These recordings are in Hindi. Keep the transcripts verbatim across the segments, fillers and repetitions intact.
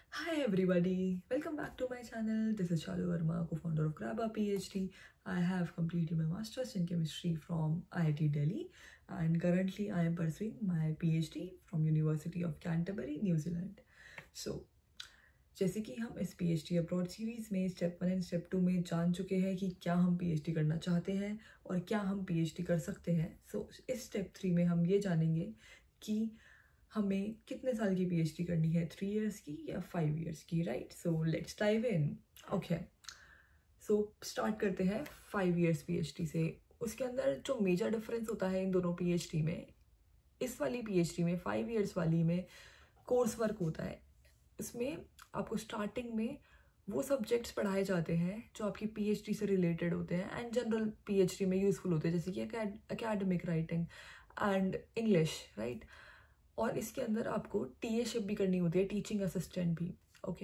Hi everybody, welcome back to my channel. This is Shalu Verma, co-founder of Grabba PhD. I have completed my master's in chemistry from I I T Delhi and currently I am pursuing my PhD from University of Canterbury, New Zealand. So, जैसे कि हम इस PhD अब्रॉड सीरीज में step one and step two में जान चुके हैं कि क्या हम PhD करना चाहते हैं और क्या हम PhD कर सकते हैं. सो so, इस स्टेप थ्री में हम ये जानेंगे कि हमें कितने साल की पीएचडी करनी है, थ्री इयर्स की या फाइव इयर्स की, right. So let's dive in. Okay, so start करते हैं फाइव इयर्स पीएचडी से. उसके अंदर जो मेजर डिफरेंस होता है इन दोनों पीएचडी में, इस वाली पीएचडी में, फाइव इयर्स वाली में कोर्स वर्क होता है. इसमें आपको स्टार्टिंग में वो सब्जेक्ट्स पढ़ाए जाते हैं जो आपकी पीएचडी से रिलेटेड होते हैं एंड जनरल पीएचडी में यूजफुल होते हैं, जैसे कि academic writing and English, right. और इसके अंदर आपको टीएशिप भी करनी होती है, टीचिंग असिस्टेंट भी. ओके,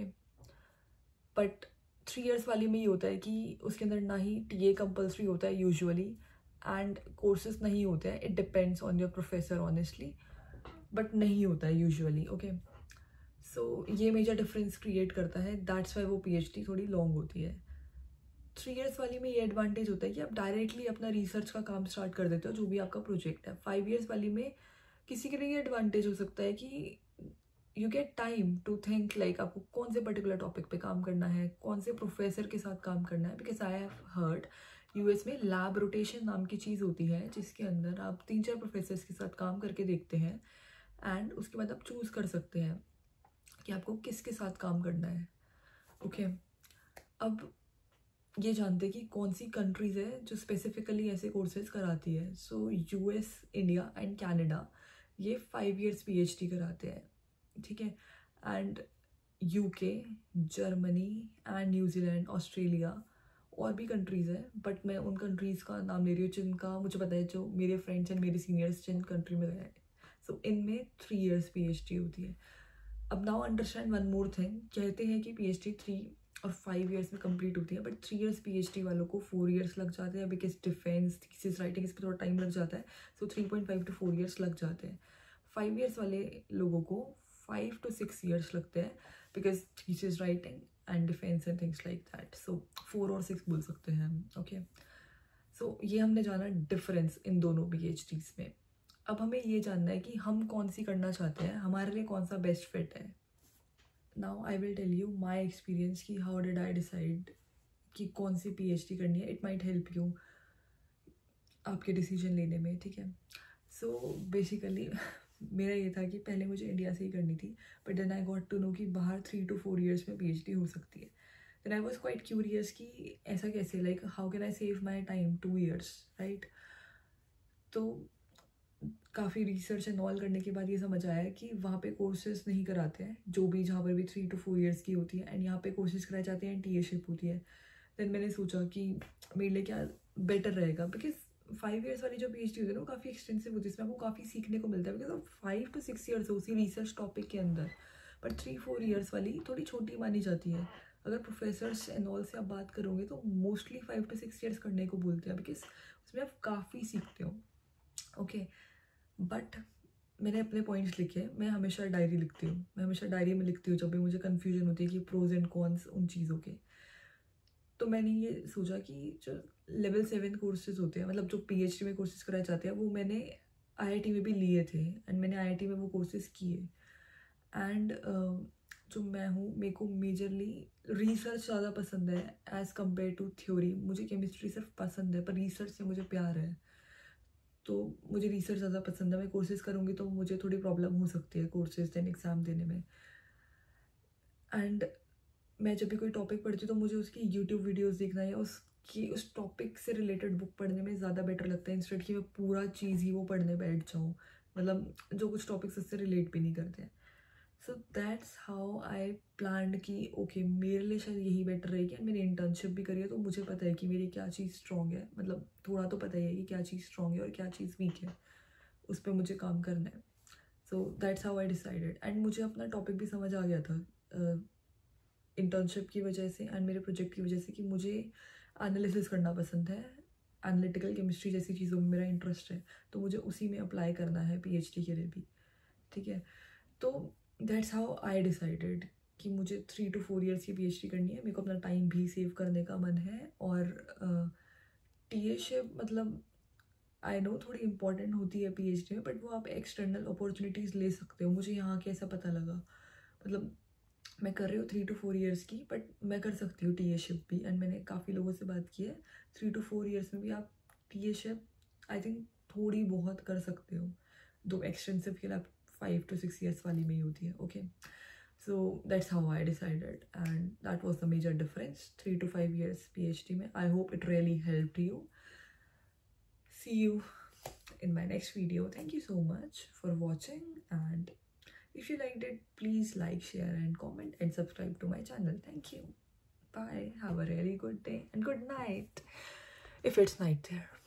बट थ्री इयर्स वाली में ये होता है कि उसके अंदर ना ही टीए कंपल्सरी होता है यूजुअली एंड कोर्सेज नहीं होते हैं. It depends on your professor honestly, but नहीं होता है यूजुअली. ओके, सो ये मेजर डिफरेंस क्रिएट करता है. दैट्स वाई वो पीएचडी थोड़ी लॉन्ग होती है. थ्री इयर्स वाली में ये एडवांटेज होता है कि आप डायरेक्टली अपना रिसर्च का काम स्टार्ट कर देते हो, जो भी आपका प्रोजेक्ट है. फाइव इयर्स वाली में किसी के लिए ये एडवांटेज हो सकता है कि you get time to think, like आपको कौन से पर्टिकुलर टॉपिक पे काम करना है, कौन से प्रोफेसर के साथ काम करना है. Because I have heard US में लैब रोटेशन नाम की चीज़ होती है, जिसके अंदर आप तीन चार प्रोफेसर्स के साथ काम करके देखते हैं एंड उसके बाद आप चूज़ कर सकते हैं कि आपको किसके साथ काम करना है. Okay okay. अब ये जानते कि कौन सी कंट्रीज़ है जो स्पेसिफिकली ऐसे कोर्सेज कराती है. So US, India and Canada ये फाइव इयर्स पीएचडी कराते हैं, ठीक है. And UK, Germany and New Zealand, Australia और भी कंट्रीज़ हैं, बट मैं उन कंट्रीज़ का नाम ले रही हूँ जिनका मुझे पता है, जो मेरे फ्रेंड्स एंड मेरे सीनियर्स जिन कंट्री में गए हैं. सो इनमें थ्री इयर्स पीएचडी होती है. अब now understand one more thing. कहते हैं कि पीएचडी थ्री और फाइव इयर्स में कंप्लीट होती है, बट थ्री इयर्स पीएचडी वालों को फोर इयर्स लग जाते हैं बिकॉज डिफेंस, थीसिस राइटिंग, इस पर थोड़ा टाइम लग जाता है. So three point five to four years लग जाते हैं. फाइव इयर्स वाले लोगों को फाइव टू सिक्स इयर्स लगते हैं because thesis writing and defence and things like that. So four और सिक्स बोल सकते हैं हम. ओके, सो ये हमने जाना डिफरेंस इन दोनों पीएचडीज में. अब हमें ये जानना है कि हम कौन सी करना चाहते हैं, हमारे लिए कौन सा बेस्ट फिट है. Now I will tell you my experience कि हाउ डिड आई डिसाइड कि कौन सी पीएचडी करनी है. इट माइट हेल्प यू आपके डिसीजन लेने में, ठीक है. सो बेसिकली मेरा ये था कि पहले मुझे इंडिया से ही करनी थी, but then I got to know कि बाहर थ्री टू फोर इयर्स में पीएचडी हो सकती है. Then I was quite curious कि ऐसा कैसे, like how can I save my time, two years, right. तो काफ़ी रिसर्च एंड ऑल करने के बाद ये समझ आया कि वहाँ पे कोर्सेज नहीं कराते हैं, जो भी जहाँ पर भी थ्री टू फोर इयर्स की होती है, एंड यहाँ पे कोर्सेज कराए जाते हैं, टीएशिप होती है. देन मैंने सोचा कि मेरे लिए क्या बेटर रहेगा, बिकॉज फाइव इयर्स वाली जो पीएचडी होती है ना वो काफ़ी एक्सटेंसिव होती है, इसमें आपको काफ़ी सीखने को मिलता है because of five to six years उसी रिसर्च टॉपिक के अंदर. बट थ्री फोर ईयर्स वाली थोड़ी छोटी मानी जाती है. अगर प्रोफेसर्स एंड ऑल से आप बात करोगे तो mostly five to six years करने को बोलते हैं बिकॉज उसमें आप काफ़ी सीखते हो. Okay okay. बट मैंने अपने पॉइंट्स लिखे. मैं हमेशा डायरी लिखती हूँ, मैं हमेशा डायरी में लिखती हूँ जब भी मुझे कन्फ्यूजन होती है कि प्रोज एंड कॉन्स उन चीज़ों के. तो मैंने ये सोचा कि जो लेवल सेवन कोर्सेज होते हैं, मतलब जो पीएचडी में कोर्सेज कराए जाते हैं, वो मैंने आईआईटी में भी लिए थे एंड मैंने आईआईटी में वो कोर्सेज किए. एंड uh, जो मैं हूँ, मेरे को मेजरली रिसर्च ज़्यादा पसंद है एज़ कम्पेयर टू थ्योरी. मुझे केमिस्ट्री सिर्फ पसंद है पर रिसर्च से मुझे प्यार है, तो मुझे रिसर्च ज़्यादा पसंद है. मैं कोर्सेज करूँगी तो मुझे थोड़ी प्रॉब्लम हो सकती है कोर्सेज देन एग्ज़ाम देने में. एंड मैं जब भी कोई टॉपिक पढ़ती हूँ तो मुझे उसकी यूट्यूब वीडियोस देखना या उसकी उस टॉपिक से रिलेटेड बुक पढ़ने में ज़्यादा बेटर लगता है, इंस्टेड कि मैं पूरा चीज़ ही वो पढ़ने बैठ जाऊँ, मतलब जो कुछ टॉपिक्स उससे रिलेट भी नहीं करते हैं. So that's how I plan कि ओके मेरे लिए शायद यही बेटर रहेगी. एंड मैंने इंटर्नशिप भी करी है तो मुझे पता है कि मेरी क्या चीज़ स्ट्रॉन्ग है, मतलब थोड़ा तो पता ही है कि क्या चीज़ स्ट्रॉन्ग है और क्या चीज़ वीक है, उस पर मुझे काम करना है. So that's how I decided. And मुझे अपना टॉपिक भी समझ आ गया था इंटर्नशिप uh, की वजह से एंड मेरे प्रोजेक्ट की वजह से कि मुझे एनालिसिस करना पसंद है, एनालिटिकल केमिस्ट्री जैसी चीज़ों में मेरा इंटरेस्ट है, तो मुझे उसी में अप्लाई करना है पीएचडी के लिए भी, ठीक है. तो दैट्स हाउ आई डिसाइडेड कि मुझे थ्री टू फोर ईयर्स की पीएचडी करनी है, मेरे को अपना टाइम भी सेव करने का मन है। और टीएशिप मतलब आई नो थोड़ी इंपॉर्टेंट होती है पीएचडी में, बट वो आप एक्सटर्नल अपॉर्चुनिटीज़ ले सकते हो। मुझे यहाँ कैसा पता लगा, मतलब मैं कर रही हूँ थ्री टू फोर ईयर्स की, बट मैं कर सकती हूँ टीएशिप भी। एंड मैंने काफ़ी लोगों से बात की है, थ्री टू फोर ईयर्स में भी आप टीएशिप आई थिंक थोड़ी बहुत कर सकते हो। दो एक्सटेंसिव के लिए आप फाइव टू सिक्स ईयर्स वाली में ही होती है। Okay, so that's how I decided and that was the major difference, three to five years PhD में। I hope it really helped you. See you in my next video. Thank you so much for watching, and if you liked it, please like, share and comment and subscribe to my channel. Thank you. Bye. Have a really good day and good night if it's night there.